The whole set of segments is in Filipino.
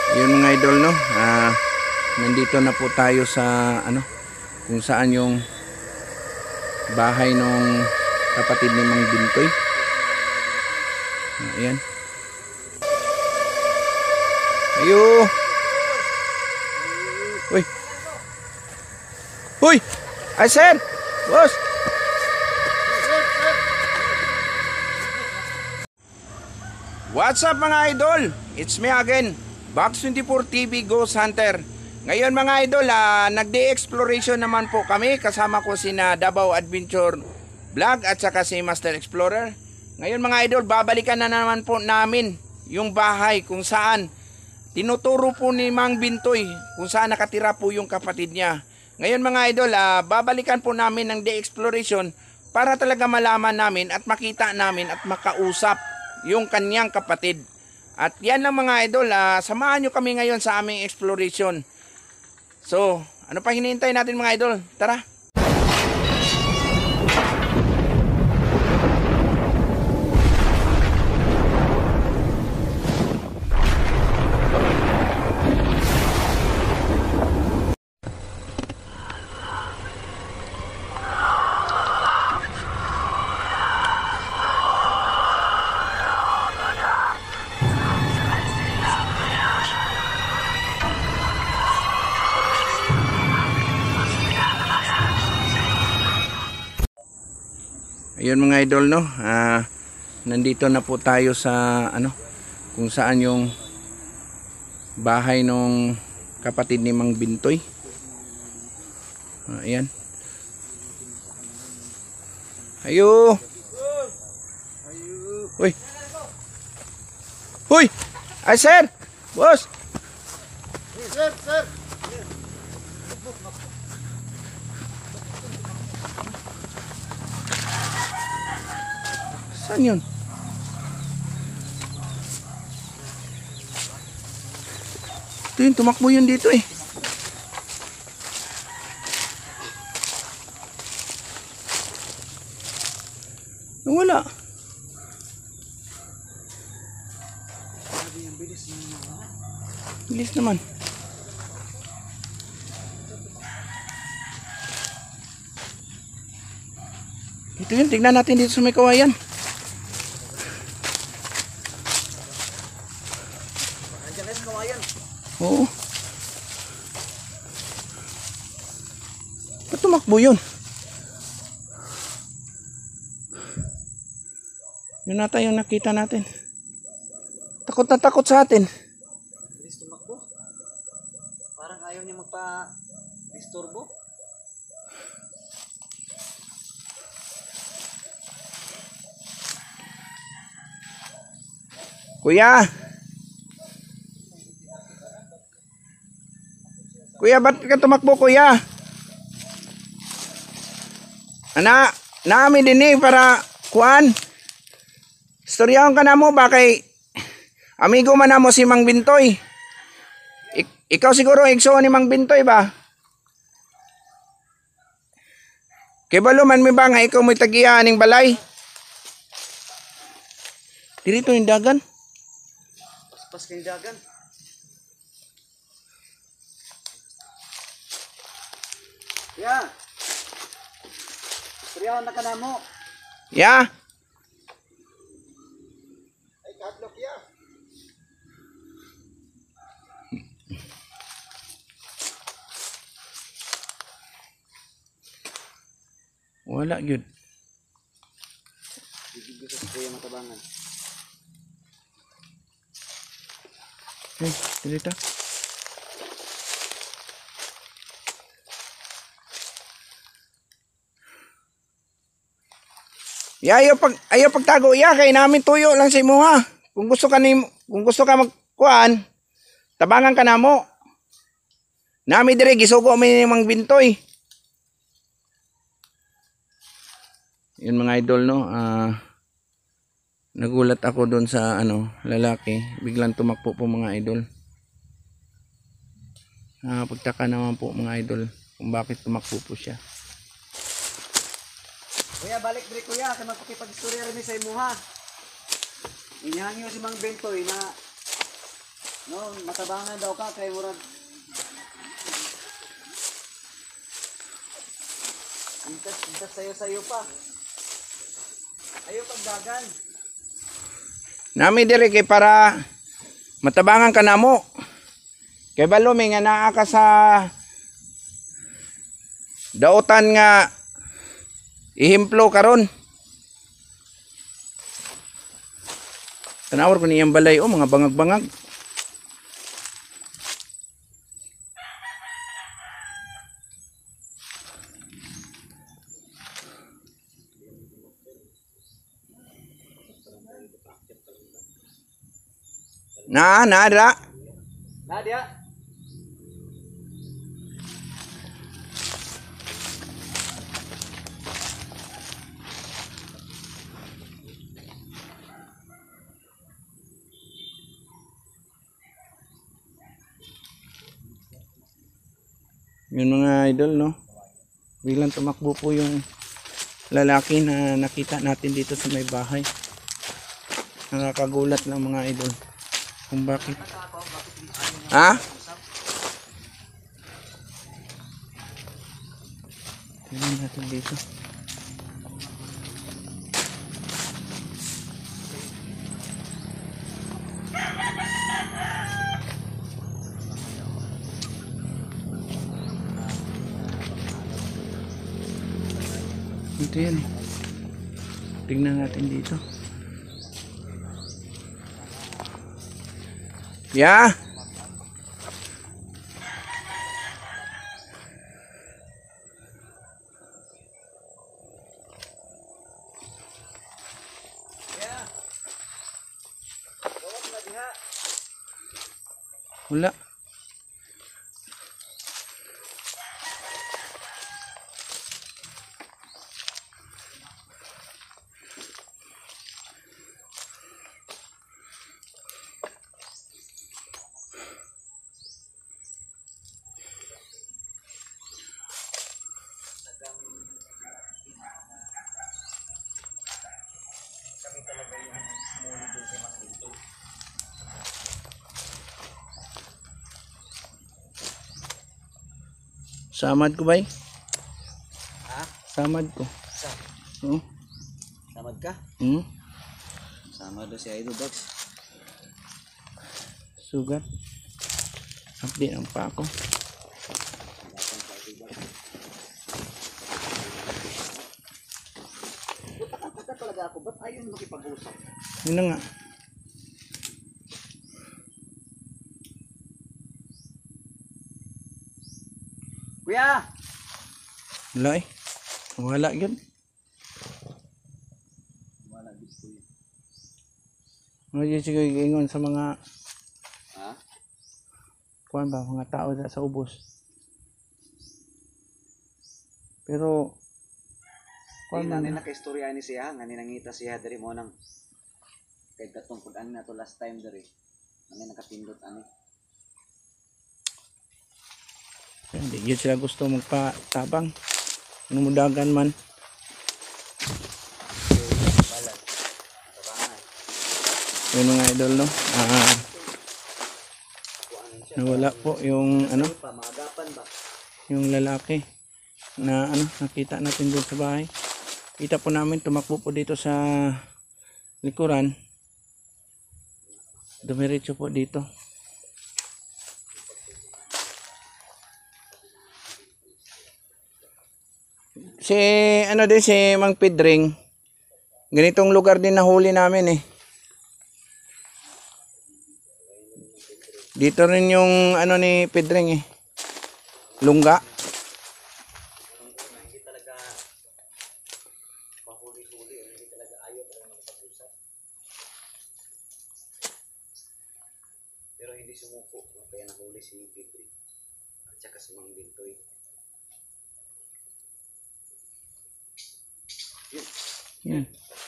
Yun mga idol, no, nandito na po tayo sa kung saan yung bahay ng kapatid ni Mang Bintoy. Ayan. Ayo. Uy. Uy. Ay sir. Boss. What's up mga idol? It's me again, Box24 TV Ghost Hunter. Ngayon mga idol, nag-day exploration naman po kami. Kasama ko sina Davao Adventure Vlog at saka si Master Explorer. Ngayon mga idol, babalikan na naman po namin yung bahay kung saan tinuturo po ni Mang Bintoy kung saan nakatira po yung kapatid niya. Ngayon mga idol, babalikan po namin ng day exploration para talaga malaman namin at makita namin at makausap yung kanyang kapatid. At yan lang mga idol, samahan nyo kami ngayon sa aming exploration. So, ano pa hinihintay natin mga idol? Tara! Ayun mga idol, no, nandito na po tayo sa kung saan yung bahay ng kapatid ni Mang Bintoy. Ayan. Ayo. Uy. Uy. Ay sir. Boss. Sir, sir. Saan yun? Ito yun, tumakbo yun dito eh. Wala. Bilis naman. Ito yun, tignan natin dito sa may kawayan. Oo. Ba't tumakbo yun? Yun nata yung nakita natin. Takot na takot sa atin. Bilis tumakbo. Parang ayaw niya magpa-disturbo. Kuya! Kuya, ba't ka tumakbo, kuya? Namin din para kuan. Storyahan ka na mo ba kay amigo man na mo si Mang Bintoy. Ikaw siguro igso ni Mang Bintoy ba? Kay balo man mi ba nga ikaw mo'y tagiya ning balay? Dirito yung dagan. Paspas kang dagan. Ya. Storyahan na ka na mo. Ya. Ay, kadlok ya. Wala gyud. Bibig ko sa kuya matabangan. Dirito. Ya, ayaw pagtago ya kay namin tuyo lang sa imo ha. Kung gusto ka magkuan, tabangan ka namo. Nami dire gisugo mi ni Mang Bintoy. Yun mga idol, no, nagulat ako doon sa lalaki, biglang tumakbo po mga idol. Pagtaka naman po mga idol kung bakit tumakbo po siya. Kuya, balik diri kuya, kay magpakipag-istorya rin sa imo ha. Inihangyo si Mang Bintoy na No, matabangan daw ka kay murag. Intas sayo pa. Ayo pagdagan. Nami diri kay para matabangan ka namo. Kay balo may nga naa ka sa dautan nga ihimplo karon. Tanawar ko niyang balay mga bangag-bangag. Nada. Nadia. Yun mga idol, no? Biglang tumakbo po yung lalaki na nakita natin dito sa may bahay. Nakakagulat lang mga idol. Kung bakit. Ha? Tingnan natin dito. Ito yan eh. Tingnan natin dito. Yeah. Wala. Samad ko ba eh? Ha? Samad ko. Sa. Oo. Samad ka? Hmm? Samad do si Idol Box. Sugat. Update ang pa ako. Buta talaga ako. Ba't ayaw mo makipag-usap? Yun na nga. Kuya! Wala eh. Wala yun. Wala gusto yun. Ano yun siguro ingon sa mga Ha? kuwan ba, mga tao sa ubos. Pero Kuan kuwan na man. nakaistorya ni siya, nga ninangita siya diri mo nang kay katong pag-ani na to last time diri. Ani nakapindot ani. Hindi yun sila gusto magpatabang. Numudagan man. Balag. Tabangan. Yun mga idol, no? Kuanin siya. Nawala po yung ano, Pa maagapan ba? yung lalaki na ano, nakita natin doon sa bahay. Kita po namin tumakbo po dito sa likuran. Dumiretso po dito. Si ano din si Mang Pedring. Ganitong lugar din nahuli namin eh. Dito rin yung ano ni Pedring eh. Lungga. Hindi talaga mahuli-huli, hindi talaga ayaw talaga magpag-usap. Pero hindi sumuko, kaya nahuli si Pedri. At saka si Mang Bintoy. Yan.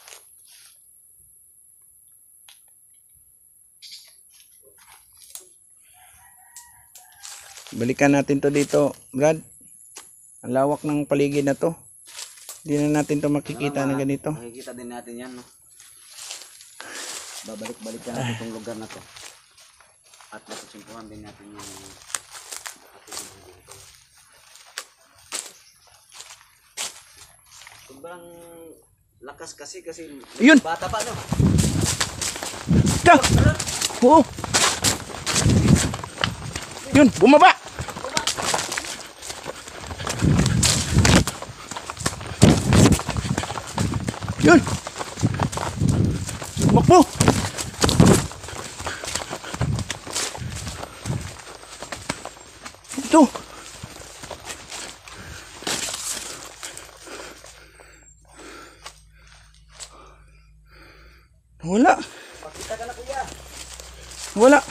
Balikan natin to dito, Brad. Ang lawak ng paligid na to. Hindi na natin to makikita na ganito. Makikita din natin yan, no? Babalik-balik ka natin itong lugar na to. At natutsimpuhan din natin yung ating dito. Sobrang lakas kasi Ayun! bata pa no. Da! Oo! Yun! Bumaba! Yun! Tumakbo! Ito! Wala! Pakita ka na kuya. Wala!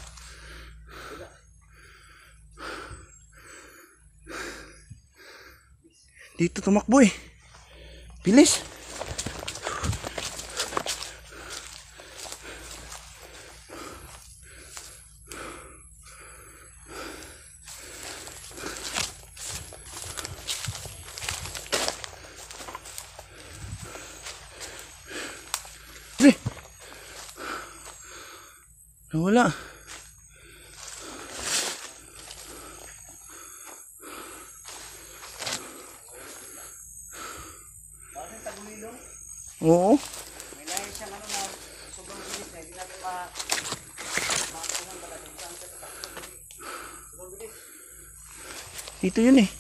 Dito tumakbo eh. Bilis! Wala. Bakit tagulilo? Oo. May lahi siyang ano na sobrang bilis na hindi natin makakunan talaga kung saan siya tatakbo. Sobrang bilis. Dito yun eh.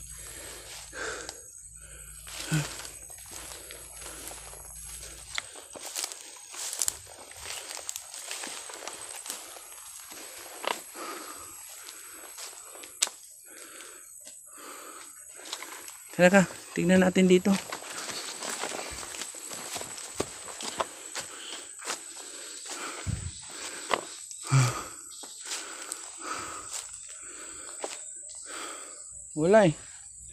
Tara, tingnan natin dito. Wala eh.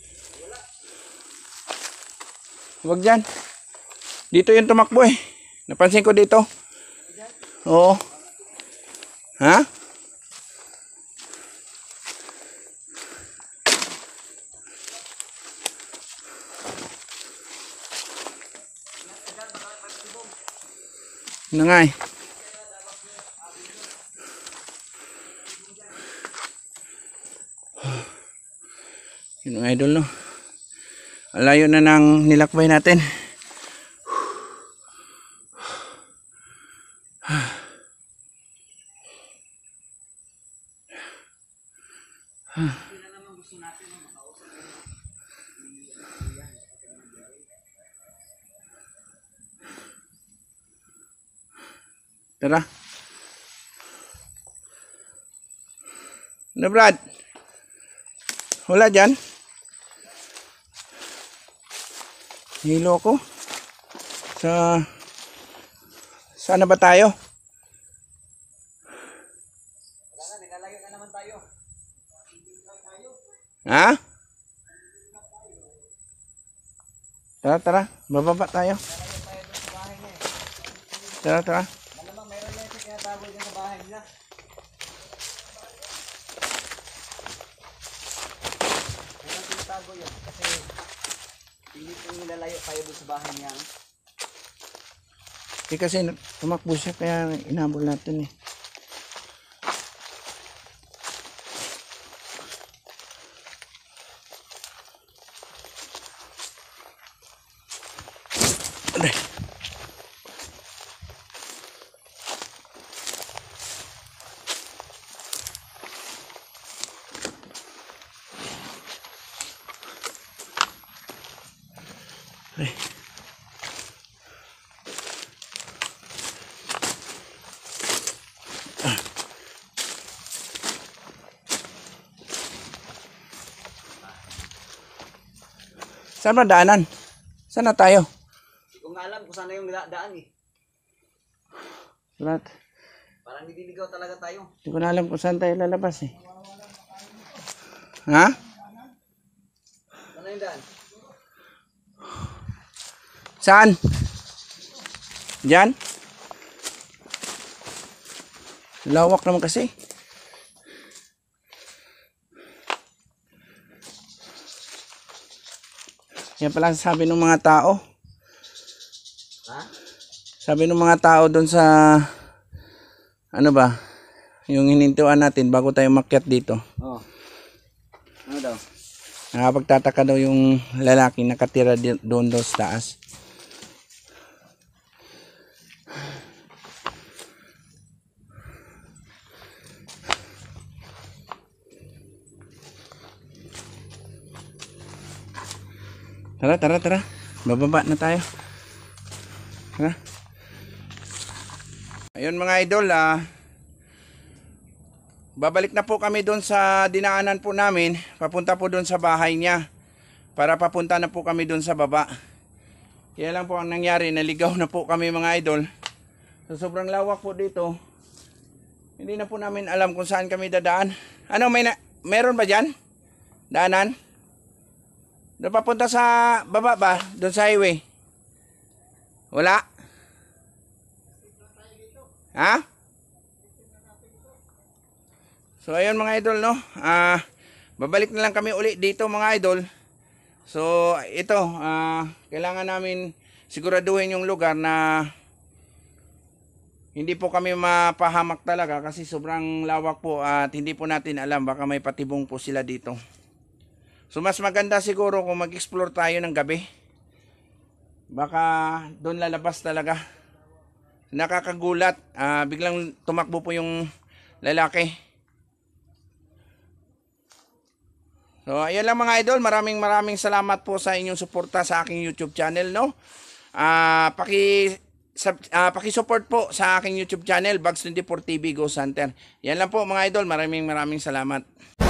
Huwag dyan. Dito yung tumakbo eh. Napansin ko dito. Oo. Ha? Ano nga eh. Yun mga idol no. Alayo na ng nilakbay natin. Tara. Ano Brad? Wala dyan? Hilo ko. Saan na ba tayo? Wala na, nagalayo na naman tayo. Ha? Tara, tara. Bababa tayo. Tara, tara. Malamang mayroon na yung tinatago dyan sa bahay nila. Mayroon tinatago yun kasi pilit yung nilalayo tayo doon sa bahay niya. Kasi tumakbo siya kaya inabol natin eh. Aray. Aray. Saan ba daanan? Saan na tayo? Hindi ko nga alam kung saan na yung daan eh. Lahat. Parang nililigaw talaga tayo. Hindi ko na alam kung saan tayo lalabas eh. Ha? Ano yung daan? Saan? Diyan? Lawak naman kasi. Yan pala sabi ng mga tao. Ha? Sabi ng mga tao doon sa ano ba? yung hinintuan natin bago tayo makyat dito. Oh. Ano daw? Nakapagtataka daw yung lalaki nakatira doon daw sa taas. Tara. Bababa na tayo. Tara. Ayun mga idol, babalik na po kami doon sa dinaanan po namin. Papunta po doon sa bahay niya. Para papunta na po kami doon sa baba. Kaya lang po ang nangyari, naligaw na po kami mga idol. So sobrang lawak po dito. Hindi na po namin alam kung saan kami dadaan. Ano, meron ba dyan? Daanan? Doon papunta sa baba ba? Doon sa highway? Wala? Ha? So ayun mga idol, no? Babalik na lang kami uli dito mga idol. So ito, kailangan namin siguraduhin yung lugar na hindi po kami mapahamak talaga kasi sobrang lawak po at hindi po natin alam, baka may patibong po sila dito. So mas maganda siguro kung mag-explore tayo ng gabi. Baka doon lalabas talaga. Nakakagulat, biglang tumakbo po yung lalaki. So ayan lang mga idol, maraming salamat po sa inyong suporta sa aking YouTube channel, no? Paki-support po sa aking YouTube channel, Bugs24 TV Ghost Hunter. Yan lang po mga idol, maraming salamat.